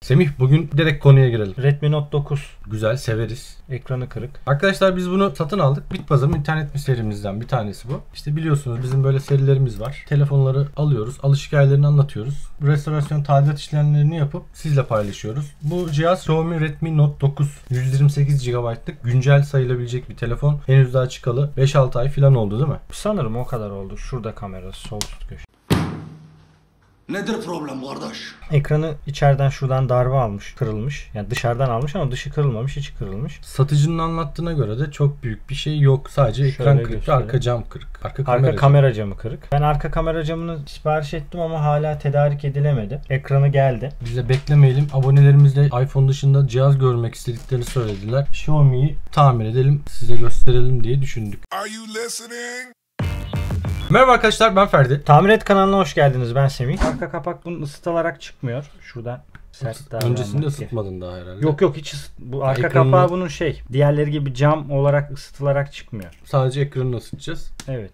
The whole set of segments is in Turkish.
Semih, bugün direkt konuya girelim. Redmi Note 9. Güzel, severiz. Ekranı kırık. Arkadaşlar biz bunu satın aldık. Bitpazar'ın internet bir serimizden bir tanesi bu. İşte biliyorsunuz bizim böyle serilerimiz var. Telefonları alıyoruz, alış hikayelerini anlatıyoruz. Restorasyon, tadilat işlemlerini yapıp sizle paylaşıyoruz. Bu cihaz Xiaomi Redmi Note 9. 128 GB'lık güncel sayılabilecek bir telefon. Henüz daha çıkalı 5-6 ay falan oldu değil mi? Sanırım o kadar oldu. Şurada kamerası, sol üst köşe. Nedir problem kardeş? Ekranı içeriden şuradan darbe almış, kırılmış. Yani dışarıdan almış ama dışı kırılmamış, içi kırılmış. Satıcının anlattığına göre de çok büyük bir şey yok. Sadece ekran kırık, göstereyim. arka cam kırık. Arka kamera camı kırık. Ben arka kamera camını sipariş ettim ama hala tedarik edilemedi. Ekranı geldi. Biz de beklemeyelim. Abonelerimiz de iPhone dışında cihaz görmek istediklerini söylediler. Xiaomi'yi tamir edelim, size gösterelim diye düşündük. Are you listening? Merhaba arkadaşlar, ben Ferdi. Tamir Et kanalına hoş geldiniz. Ben Semih. Arka kapak bunun ısıtılarak çıkmıyor. Şuradan sert davranmak. Öncesinde ısıtmadın daha herhalde. Yok hiç bu arka Ekranını... kapağı bunun diğerleri gibi cam olarak ısıtılarak çıkmıyor. Sadece ekranını ısıtacağız. Evet.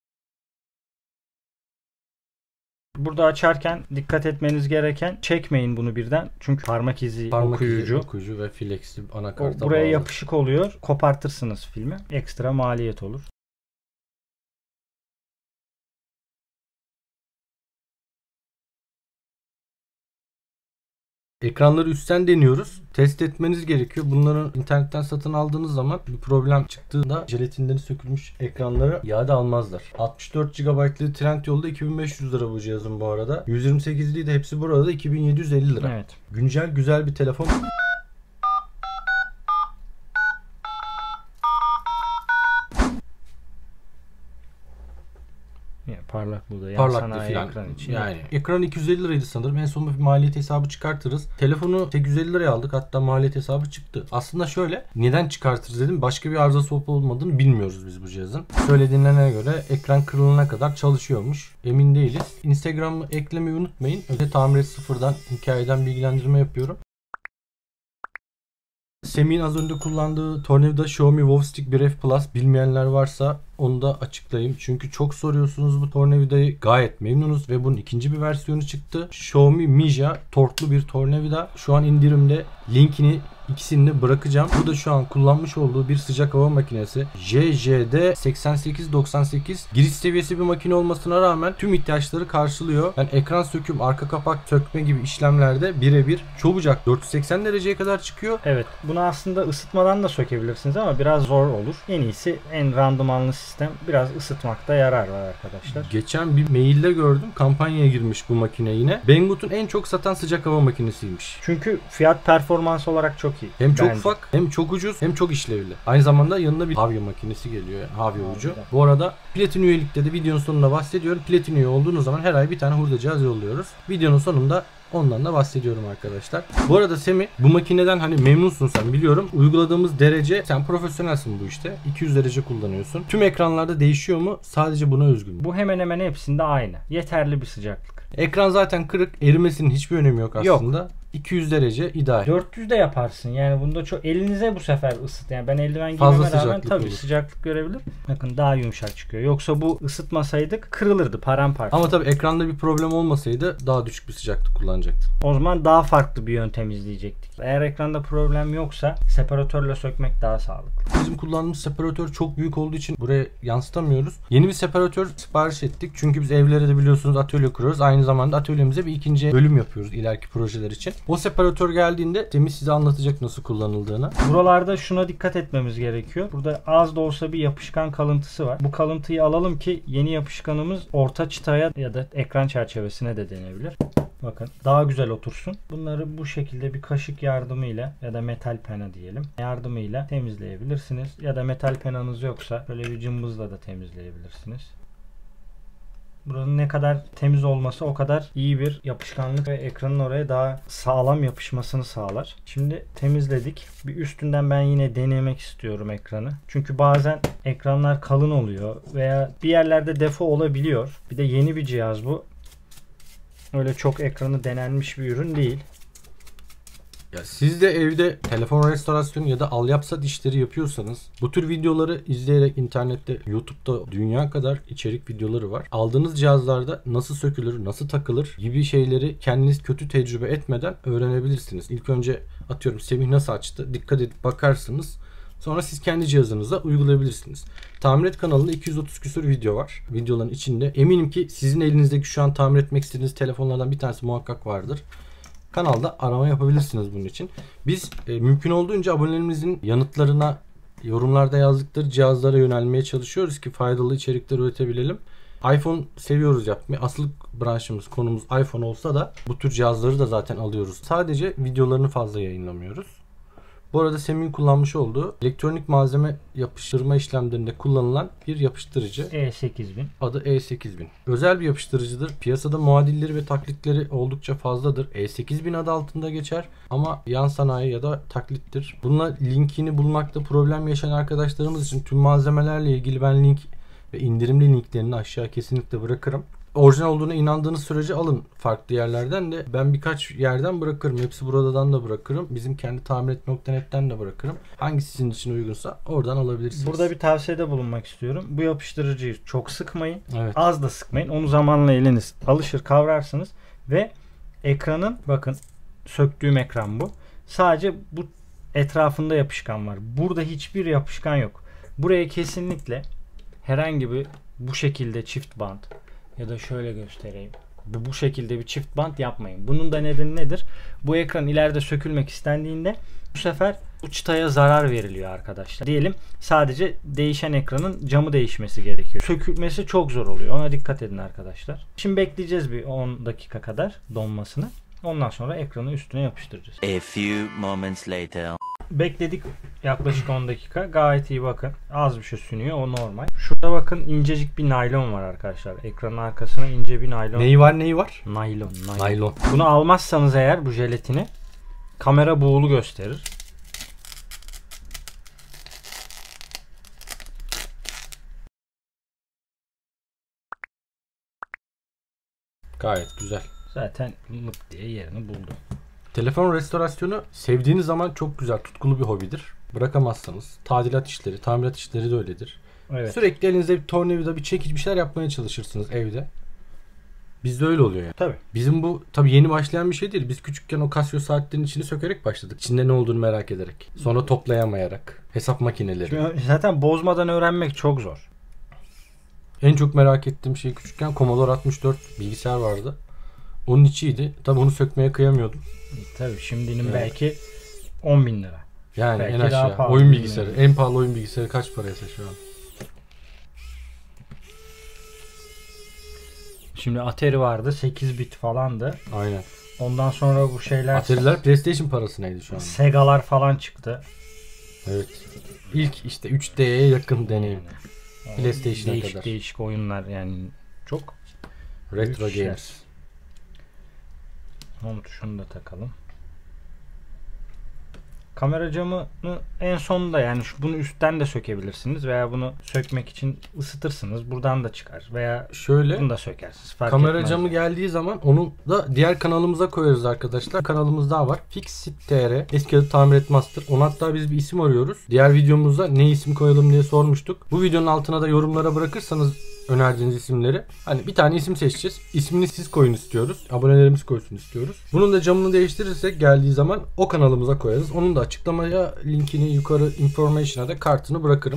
Burada açarken dikkat etmeniz gereken, çekmeyin bunu birden. Çünkü parmak izi okuyucu ve flexi anakarta buraya bağlı. yapışık oluyor. Kopartırsınız filmi. Ekstra maliyet olur. Ekranları üstten deniyoruz. Test etmeniz gerekiyor. Bunları internetten satın aldığınız zaman bir problem çıktığında jelatinleri sökülmüş ekranları iade almazlar. 64 GB'lı Trendyol'da 2500 lira bu cihazın bu arada. 128'liği de hepsi burada 2750 lira. Evet. Güzel bir telefon. Parlaklığı da Parlaklığı falan. Ekran için. Yani ekran 250 liraydı sanırım. En son bir maliyet hesabı çıkartırız. Telefonu 850 liraya aldık. Hatta maliyet hesabı çıktı. Aslında şöyle, neden çıkartırız dedim. Başka bir arızası olup olmadığını bilmiyoruz biz bu cihazın. Söylediğine göre ekran kırılana kadar çalışıyormuş. Emin değiliz. Instagram'ı eklemeyi unutmayın. Öyle tamir et sıfırdan, hikayeden bilgilendirme yapıyorum. Semih'in az önce kullandığı tornavida Xiaomi Wovstick 1F Plus, bilmeyenler varsa onu da açıklayayım. Çünkü çok soruyorsunuz bu tornavidayı. Gayet memnunuz ve bunun ikinci bir versiyonu çıktı. Xiaomi Mija torklu bir tornavida. Şu an indirimde. Linkini ikisini de bırakacağım. Bu da şu an kullanmış olduğu bir sıcak hava makinesi. JJD 8898. Giriş seviyesi bir makine olmasına rağmen tüm ihtiyaçları karşılıyor. Yani ekran söküm, arka kapak sökme gibi işlemlerde birebir. Çabucak 480 dereceye kadar çıkıyor. Evet. Bunu aslında ısıtmadan da sökebilirsiniz ama biraz zor olur. En iyisi, en randımanlı sistem biraz ısıtmakta yarar var arkadaşlar. Geçen bir mailde gördüm. Kampanyaya girmiş bu makine yine. Banggood'un en çok satan sıcak hava makinesiymiş. Çünkü fiyat performans olarak çok iyi. Hem çok ufak, hem çok ucuz, hem çok işlevli. Aynı zamanda yanında bir havya makinesi geliyor. Yani havya ucu. Bu arada Platin üyelikte de videonun sonunda bahsediyorum. Platin üye olduğunuz zaman her ay bir tane hurda cihaz yolluyoruz. Videonun sonunda ondan da bahsediyorum arkadaşlar. Bu arada Semih, bu makineden hani memnunsun sen, biliyorum. Uyguladığımız derece, sen profesyonelsin bu işte. 200 derece kullanıyorsun. Tüm ekranlarda değişiyor mu? Sadece buna özgün mü? Bu hemen hemen hepsinde aynı. Yeterli bir sıcaklık. Ekran zaten kırık. Erimesinin hiçbir önemi yok aslında. Yok. 200 derece ideal. 400 de yaparsın. Yani bunda çok elinize bu sefer ısıt. Yani ben eldiven giymeme rağmen tabii sıcaklık görebilir. Bakın daha yumuşak çıkıyor. Yoksa bu ısıtmasaydık kırılırdı, paramparça. Ama tabii ekranda bir problem olmasaydı daha düşük bir sıcaklık kullanacaktı. O zaman daha farklı bir yöntem izleyecektik. Eğer ekranda problem yoksa separatörle sökmek daha sağlıklı. Bizim kullandığımız separatör çok büyük olduğu için buraya yansıtamıyoruz. Yeni bir separatör sipariş ettik. Çünkü biz evlere de biliyorsunuz atölye kuruyoruz. Aynı zamanda atölyemize bir ikinci bölüm yapıyoruz ileriki projeler için. O separatör geldiğinde Semih size anlatacak nasıl kullanıldığını. Buralarda şuna dikkat etmemiz gerekiyor. Burada az da olsa bir yapışkan kalıntısı var. Bu kalıntıyı alalım ki yeni yapışkanımız orta çıtaya ya da ekran çerçevesine de denebilir. Bakın daha güzel otursun. Bunları bu şekilde bir kaşık yardımıyla ya da metal pena diyelim yardımıyla temizleyebilirsiniz. Ya da metal penanız yoksa böyle bir cımbızla da temizleyebilirsiniz. Buranın ne kadar temiz olması o kadar iyi bir yapışkanlık ve ekranın oraya daha sağlam yapışmasını sağlar. Şimdi temizledik. Bir üstünden ben yine denemek istiyorum ekranı. Çünkü bazen ekranlar kalın oluyor veya bir yerlerde defo olabiliyor. Bir de yeni bir cihaz bu. Öyle çok ekranı denenmiş bir ürün değil. Ya siz de evde telefon restorasyonu ya da alyansat işleri yapıyorsanız bu tür videoları izleyerek internette, YouTube'da dünya kadar içerik videoları var. Aldığınız cihazlarda nasıl sökülür, nasıl takılır gibi şeyleri kendiniz kötü tecrübe etmeden öğrenebilirsiniz. İlk önce atıyorum Semih nasıl açtı, dikkat edip bakarsınız. Sonra siz kendi cihazınıza uygulayabilirsiniz. Tamirat kanalında 230 küsur video var. Videoların içinde. Eminim ki sizin elinizdeki şu an tamir etmek istediğiniz telefonlardan bir tanesi muhakkak vardır. Kanalda arama yapabilirsiniz bunun için. Biz mümkün olduğunca abonelerimizin yanıtlarına, yorumlarda yazdıkları cihazlara yönelmeye çalışıyoruz ki faydalı içerikler üretebilelim. iPhone seviyoruz yapmayı. Asıl branşımız, konumuz iPhone olsa da bu tür cihazları da zaten alıyoruz. Sadece videolarını fazla yayınlamıyoruz. Bu arada Semih'in kullanmış olduğu elektronik malzeme yapıştırma işlemlerinde kullanılan bir yapıştırıcı. E8000. Adı E8000. Özel bir yapıştırıcıdır. Piyasada muadilleri ve taklitleri oldukça fazladır. E8000 adı altında geçer ama yan sanayi ya da taklittir. Bununla linkini bulmakta problem yaşayan arkadaşlarımız için tüm malzemelerle ilgili ben link ve indirimli linklerini aşağı kesinlikle bırakırım. Orijinal olduğuna inandığınız sürece alın farklı yerlerden de. Ben birkaç yerden bırakırım. Hepsi buradan da bırakırım. Bizim kendi tamiret.net'ten de bırakırım. Hangisi sizin için uygunsa oradan alabilirsiniz. Burada bir tavsiyede bulunmak istiyorum. Bu yapıştırıcıyı çok sıkmayın. Evet. Az da sıkmayın. Onu zamanla eliniz alışır, kavrarsınız. Ve ekranın, bakın söktüğüm ekran bu. Sadece bu etrafında yapışkan var. Burada hiçbir yapışkan yok. Buraya kesinlikle herhangi bir bu şekilde çift bant ya da şöyle göstereyim. Bu şekilde bir çift bant yapmayın. Bunun da nedeni nedir? Bu ekran ileride sökülmek istendiğinde bu sefer bu çıtaya zarar veriliyor arkadaşlar. Diyelim sadece değişen ekranın camı değişmesi gerekiyor. Sökülmesi çok zor oluyor. Ona dikkat edin arkadaşlar. Şimdi bekleyeceğiz bir 10 dakika kadar donmasını. Ondan sonra ekranı üstüne yapıştıracağız. A few moments later. Bekledik yaklaşık 10 dakika. Gayet iyi bakın. Az bir şey sünüyor. O normal. Şurada bakın incecik bir naylon var arkadaşlar. Ekranın arkasına ince bir naylon. Neyi var neyi var? Naylon. Naylon. Bunu almazsanız eğer bu jelatini kamera buğulu gösterir. Gayet güzel. Zaten mık diye yerini buldu. Telefon restorasyonu sevdiğiniz zaman çok güzel, tutkulu bir hobidir. Bırakamazsanız. Tadilat işleri, tamirat işleri de öyledir. Evet. Sürekli elinizde bir tornavida, bir çekiç bir şeyler yapmaya çalışırsınız evde. Bizde öyle oluyor yani. Tabii. Bizim bu tabii yeni başlayan bir şey değil. Biz küçükken o Casio saatlerin içini sökerek başladık. İçinde ne olduğunu merak ederek. Sonra toplayamayarak. Hesap makineleri. Çünkü zaten bozmadan öğrenmek çok zor. En çok merak ettiğim şey küçükken Commodore 64 bilgisayar vardı. Onun içiydi. Tabii onu sökmeye kıyamıyordum. Tabii şimdinin Evet. belki 10.000 lira. Yani Belki en daha aşağı. pahalı, Oyun bilmiyorum. bilgisayarı. En pahalı oyun bilgisayarı kaç paraysa şu an? Şimdi Atari vardı. 8 bit falandı. Aynen. Ondan sonra bu şeyler Atari'ler PlayStation parası neydi şu an? Sega'lar falan çıktı. Evet. İlk işte 3D'ye yakın deneyim. Yani PlayStation'a değişik kadar. değişik oyunlar yani çok. Retro Büyük Games. Home tuşunu da takalım. Kamera camını en sonunda yani bunu üstten de sökebilirsiniz veya bunu sökmek için ısıtırsınız. Buradan da çıkar veya Şöyle bunu da sökersiniz. Fark kamera etmez. camı geldiği zaman onu da diğer kanalımıza koyarız arkadaşlar. Kanalımız daha var. Fixit.tr Eski adı Tamir Et Master. Ona hatta biz bir isim arıyoruz. Diğer videomuzda ne isim koyalım diye sormuştuk. Bu videonun altına da yorumlara bırakırsanız önerdiğiniz isimleri. Hani bir tane isim seçeceğiz. İsmini siz koyun istiyoruz. Abonelerimiz koysun istiyoruz. Bunun da camını değiştirirsek geldiği zaman o kanalımıza koyarız. Onun da açıklamaya linkini yukarı information'a da kartını bırakırım.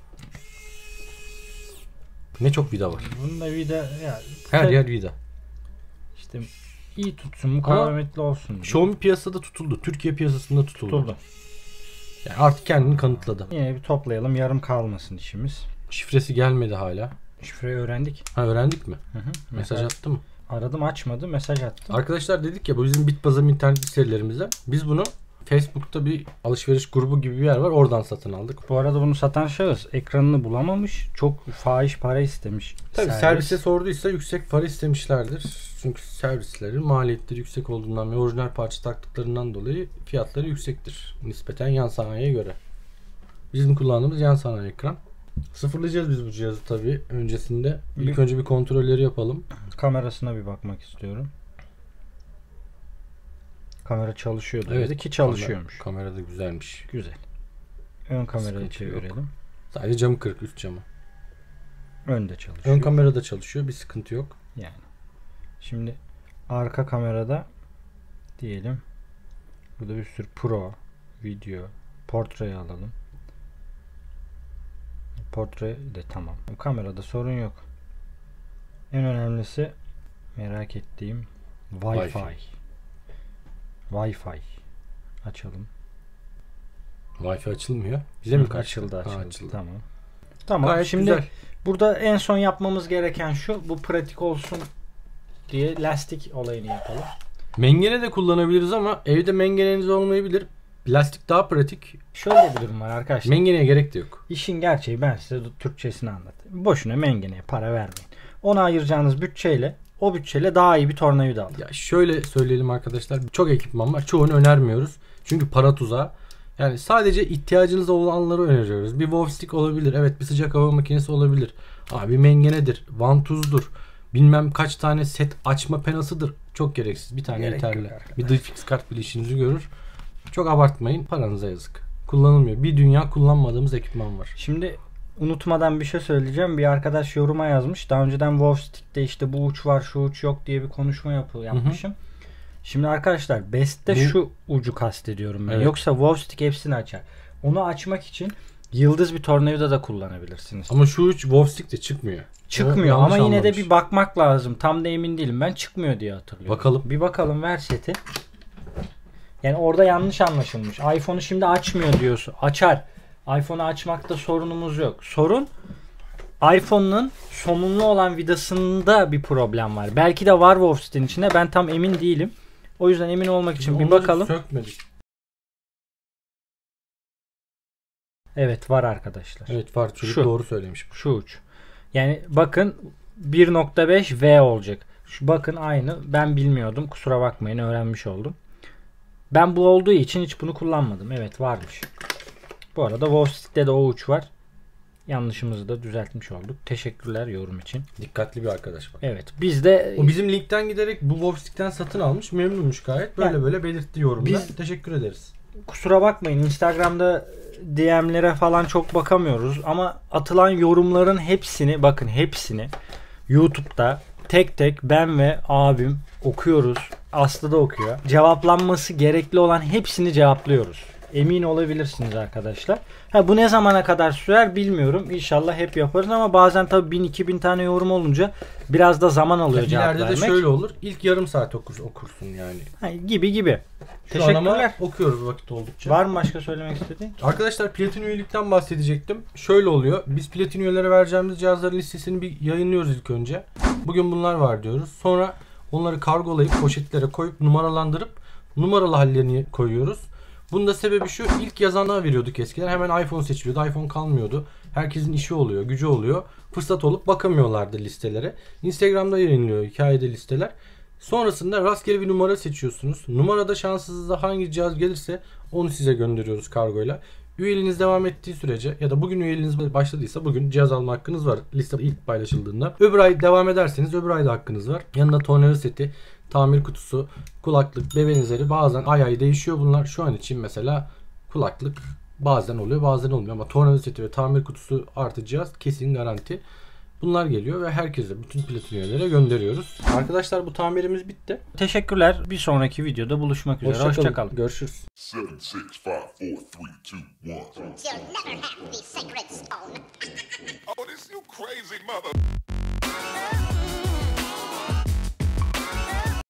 Ne çok vida var. Bunun da vida ya Her yer vida. işte iyi tutsun, mukavemetli olsun diye. Xiaomi piyasada tutuldu. Türkiye piyasasında tutuldu. Tutuldu. Yani artık kendini kanıtladı. Yine bir toplayalım, yarım kalmasın işimiz. Şifresi gelmedi hala. Şifreyi öğrendik. Ha öğrendik mi? Hı. Mesaj attı mı? Aradım, açmadı, mesaj attım. Arkadaşlar dedik ya bu bizim Bitpazarı internet serilerimizden. Biz bunu Facebook'ta bir alışveriş grubu gibi bir yer var. Oradan satın aldık. Bu arada bunu satan şahıs ekranını bulamamış. Çok fahiş para istemiş. Tabii servise sorduysa yüksek para istemişlerdir. Çünkü servislerin maliyetleri yüksek olduğundan ve orijinal parça taktıklarından dolayı fiyatları yüksektir. Nispeten yan sanayiye göre. Bizim kullandığımız yan sanayi ekran. Sıfırlayacağız biz bu cihazı tabii öncesinde. İlk önce bir kontrolleri yapalım. Kamerasına bir bakmak istiyorum. Kamera çalışıyordu. Evet, Dedi ki çalışıyormuş. Kamera da güzelmiş. Güzel. Ön kamerayı Sıkıntı çevirelim. yok. Sadece camı kırık, üst camı. Önde çalışıyor. Ön kamera da çalışıyor. Bir sıkıntı yok. Yani. Şimdi arka kamerada diyelim. Burada bir sürü pro, video, portreyi alalım. Portre de tamam. Bu kamerada sorun yok. En önemlisi merak ettiğim Wi-Fi. Wi-Fi. Açalım. Wi-Fi açılmıyor. Bize mi kaçtı? Açıldı. Ha, açıldı. Tamam. Tamam. Gayet Şimdi güzel. burada en son yapmamız gereken şu. Bu pratik olsun diye lastik olayını yapalım. Mengene de kullanabiliriz ama evde mengeneniz olmayabilir. Plastik daha pratik. Şöyle bir durum var arkadaşlar. Mengeneye gerek de yok. İşin gerçeği, ben size Türkçesini anlatayım. Boşuna mengeneye para vermeyin. Ona ayıracağınız bütçeyle, o bütçeyle daha iyi bir tornavida alın. Ya şöyle söyleyelim arkadaşlar. Çok ekipman var. Çoğunu önermiyoruz. Çünkü para tuzağı. Yani sadece ihtiyacınız olanları öneriyoruz. Bir Wolf Stick olabilir. Evet, bir sıcak hava makinesi olabilir. Bir mengenedir. Vantuzdur. Bilmem kaç tane set açma penasıdır. Çok gereksiz. Bir tane Gerek yeterli. yok arkadaş. Bir Diffix kart bile işinizi görür. Çok abartmayın. Paranıza yazık. Kullanılmıyor. Bir dünya kullanmadığımız ekipman var. Şimdi unutmadan bir şey söyleyeceğim. Bir arkadaş yoruma yazmış. Daha önceden Wolf Stick'te işte bu uç var, şu uç yok diye bir konuşma yapmışım. Şimdi arkadaşlar Best'te şu ucu kastediyorum ben. Evet. Yoksa Wolf Stick hepsini açar. Onu açmak için yıldız bir tornavida da kullanabilirsiniz. Ama şu uç Wolf Stick de çıkmıyor. Çıkmıyor O ama yanlış yine de anlamış. bir bakmak lazım. Tam da emin değilim. Ben çıkmıyor diye hatırlıyorum. Bakalım. Bir bakalım, ver seti. Yani orada yanlış anlaşılmış. iPhone'u şimdi açmıyor diyorsun. Açar. iPhone'u açmakta sorunumuz yok. Sorun iPhone'un somunlu olan vidasında bir problem var. Belki de var Wolf Stick'in içinde. Ben tam emin değilim. O yüzden emin olmak için bir Onları bakalım. sökmedik. Evet, var arkadaşlar. Evet, var. Çocuk Şu. doğru söylemiş. Şu uç. Yani bakın 1.5 V olacak. Şu bakın aynı. Ben bilmiyordum. Kusura bakmayın, öğrenmiş oldum. Ben bu olduğu için hiç bunu kullanmadım. Evet, varmış. Bu arada Wolf Stick'te de o uç var. Yanlışımızı da düzeltmiş olduk. Teşekkürler yorum için. Dikkatli bir arkadaş bak. Evet. Biz de O bizim linkten giderek bu Wolf Stick'ten satın almış. Memnunmuş gayet. Böyle Yani, böyle belirtti yorumda. biz- Teşekkür ederiz. kusura bakmayın, Instagram'da DM'lere falan çok bakamıyoruz ama atılan yorumların hepsini, bakın hepsini YouTube'da tek tek ben ve abim okuyoruz. Aslı da okuyor. Cevaplanması gerekli olan hepsini cevaplıyoruz. Emin olabilirsiniz arkadaşlar. Bu ne zamana kadar sürer bilmiyorum. İnşallah hep yaparız ama bazen tabii 1000-2000 tane yorum olunca biraz da zaman alıyor cevap İleride de vermek. şöyle olur. İlk yarım saat okursun yani. Gibi. Şu an ama Teşekkürler. okuyoruz vakit oldukça. Var mı başka söylemek istediğin? Arkadaşlar, platin üyelikten bahsedecektim. Şöyle oluyor. Biz platin üyelere vereceğimiz cihazların listesini bir yayınlıyoruz ilk önce. Bugün bunlar var diyoruz. Sonra onları kargolayıp poşetlere koyup numaralandırıp numaralı hallerini koyuyoruz. Bunun da sebebi şu: ilk yazana veriyorduk eskiden. Hemen iPhone seçiliyordu. iPhone kalmıyordu. Herkesin işi oluyor, gücü oluyor. Fırsat olup bakamıyorlardı listelere. Instagram'da yayınlıyor hikayede listeler. Sonrasında rastgele bir numara seçiyorsunuz. Numarada şansınıza hangi cihaz gelirse onu size gönderiyoruz kargoyla. Üyeliğiniz devam ettiği sürece ya da bugün üyeliğiniz başladıysa bugün cihaz alma hakkınız var liste ilk paylaşıldığında. Öbür ay devam ederseniz öbür ayda hakkınız var. Yanında tornavida seti, tamir kutusu, kulaklık ve benzeri, bazen ay değişiyor bunlar. Şu an için mesela kulaklık bazen oluyor bazen olmuyor ama tornavida seti ve tamir kutusu artı cihaz kesin garanti. Bunlar geliyor ve herkese, bütün platin üyelere gönderiyoruz. Arkadaşlar, bu tamirimiz bitti. Teşekkürler. Bir sonraki videoda buluşmak üzere. Hoşçakalın. Görüşürüz. 7, 6, 5, 4, 3, 2, 1. You'll never have the sacred stone. Oh, this you crazy mother.